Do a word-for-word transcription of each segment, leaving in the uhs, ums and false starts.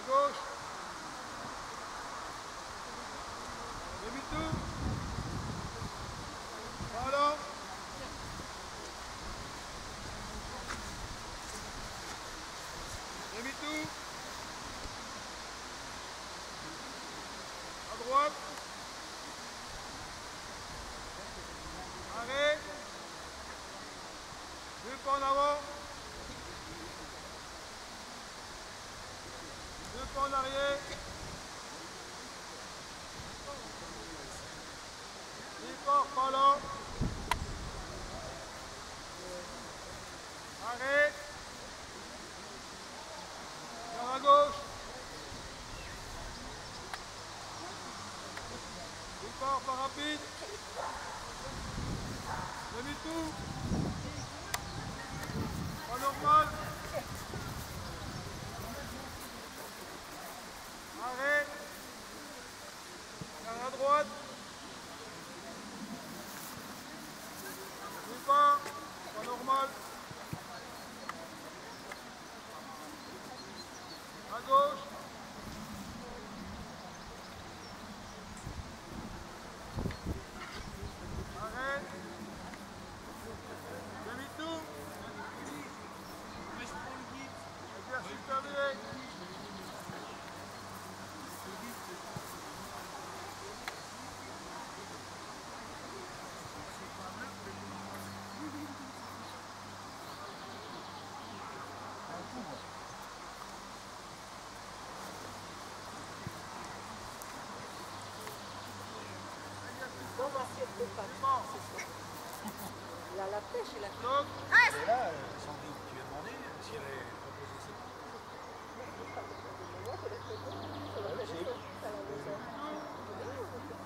gauche. Demi-tour. Voilà. Demi-tour. À droite. Arrêt. Deux pas en avant. Deux pas en arrière. Dix pas par là. Arrêt. Vers la gauche. Départ pas rapide. Demi-tour. Pas normal. Arrêt. Vers la droite. Départ. Pas normal. À gauche. Arrêt. Demi-tour. Exercice terminé. Bon, bah, si elle peut pas, c'est ça. La, la pêche et la Stop. Et là, euh, Sandrine, tu lui as demandé si elle avait proposé ça. moi, je l'ai fait bon. Je l'ai fait bon. À la maison.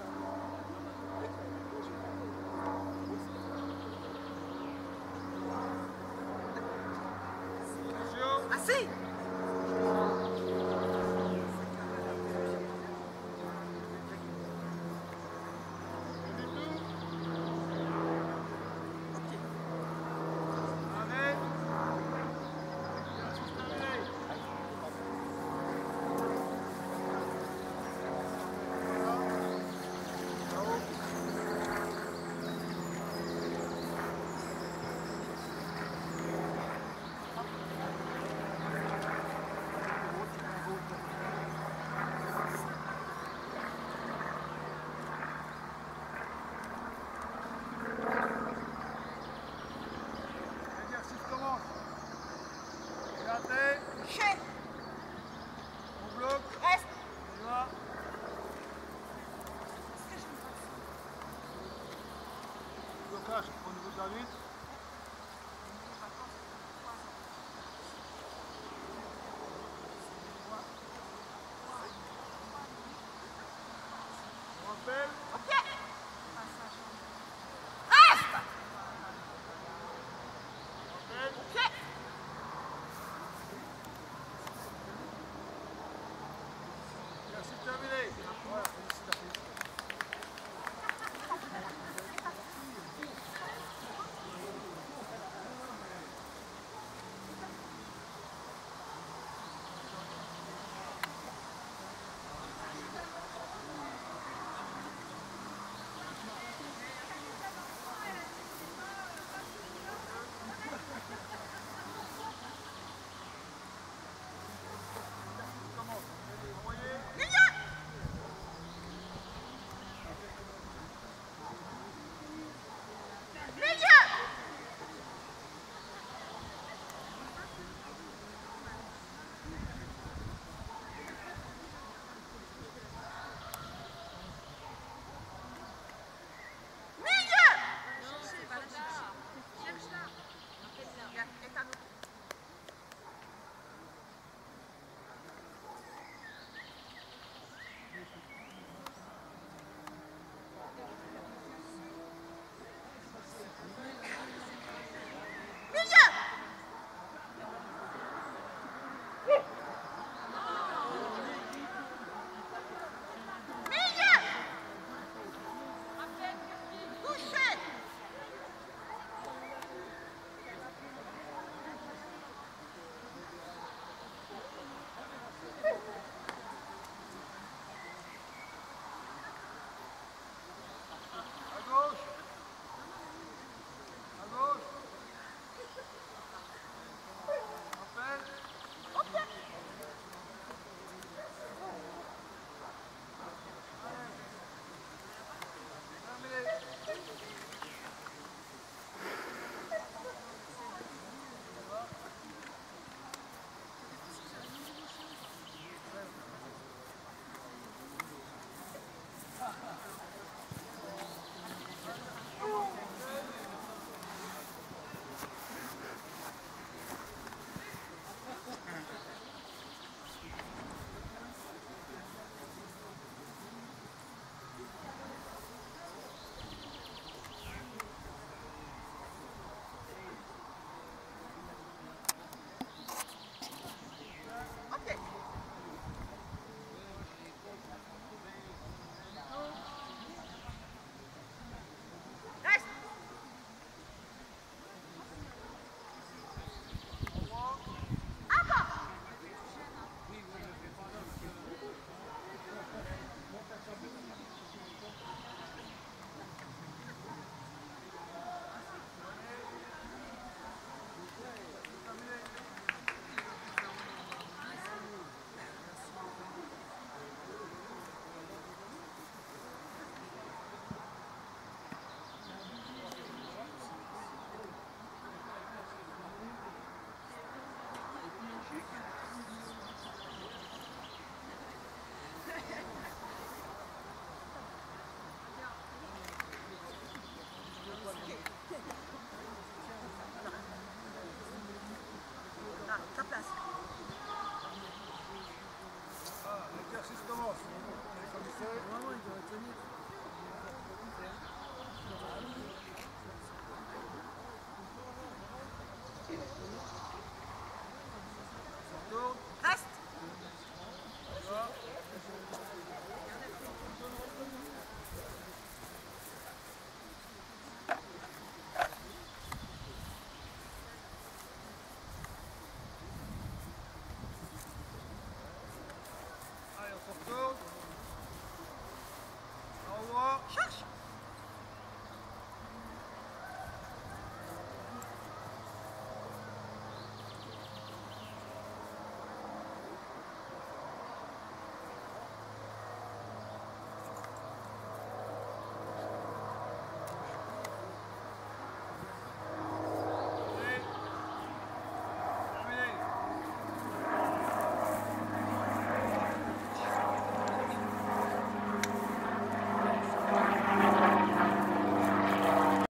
Attention. Ah si! Arrêt. Exercice terminé. L'exercice commence. Regardez. Chef! On bloque. Reste! On y va. Blocage au niveau de la lutte.